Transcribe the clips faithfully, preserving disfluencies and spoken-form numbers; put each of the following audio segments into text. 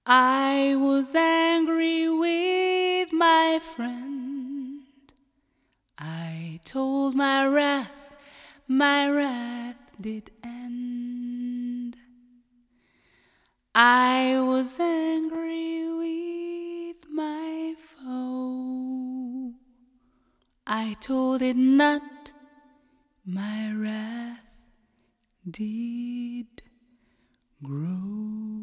I was angry with my friend. I told my wrath, my wrath did end. I was angry with my foe. I told it not, my wrath did grow.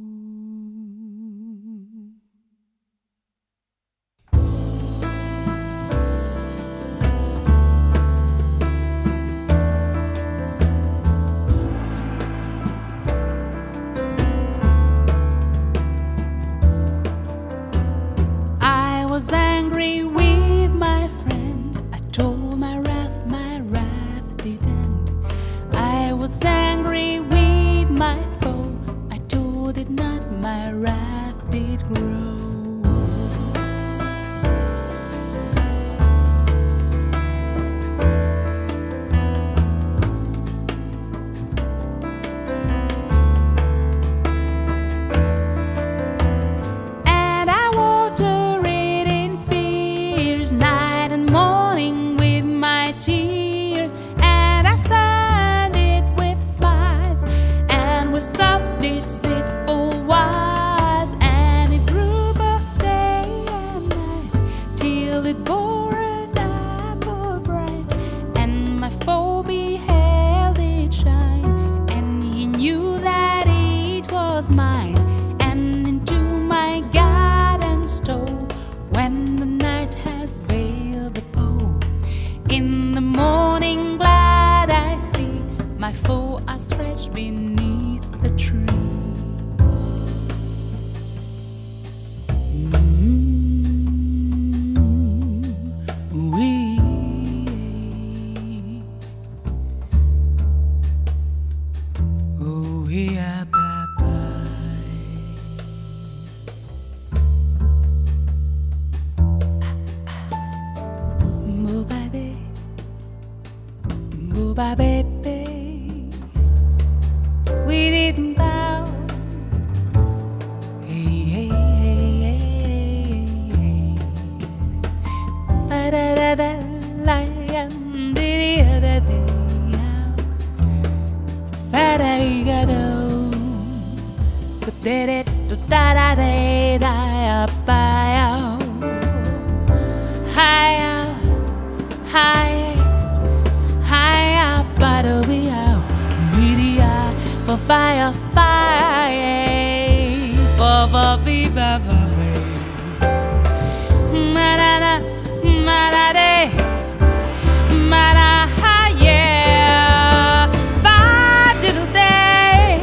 I was angry with my friend. I told my wrath, my wrath did end. I was angry with my foe. I told it not, my wrath did grow. Deceitful wise, and it grew both day and night, till it bore an apple bright, and my foe beheld it shine, and he knew that it was mine, and into my garden stole, when the night has veiled the pole. In the morning glad I see my foe outstretched beneath the tree. Bye, baby, we didn't bow. Hey, hey, hey, hey, hey. Da da da, lion, did the other day out. Fada gado, but did it to da da da da up by out. Hi out, hi. For fire, fire, for for viva, marana, marade, mara, yeah, fire today,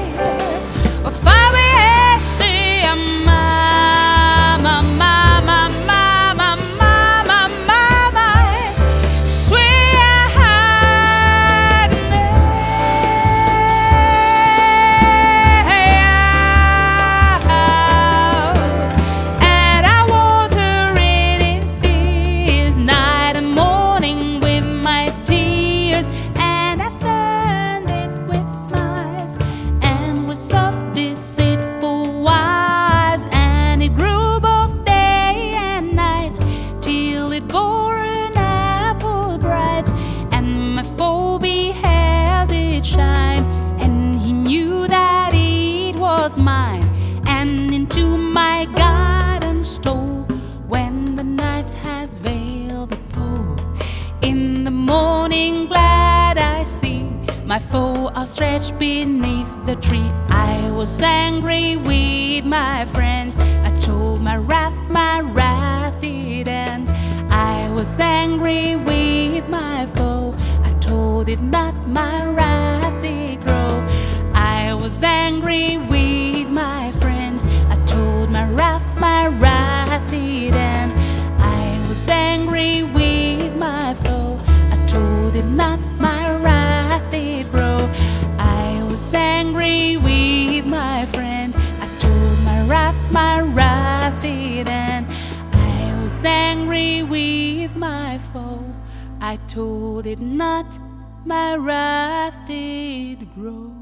fire, she, mama, mama, mama, mama, mama, sweet. Mine, and into my garden stole, when the night has veiled the pole. In the morning glad I see my foe outstretched beneath the tree. I was angry with my friend. I told my wrath, my wrath did end. I was angry with my foe. I told it not, my wrath did grow. I was angry with my friend. I told my wrath, my wrath did end. I was angry with my foe. I told it not, my wrath did grow. I was angry with my friend. I told my wrath, my wrath did end. I was angry with my foe. I told it not, my wrath did grow.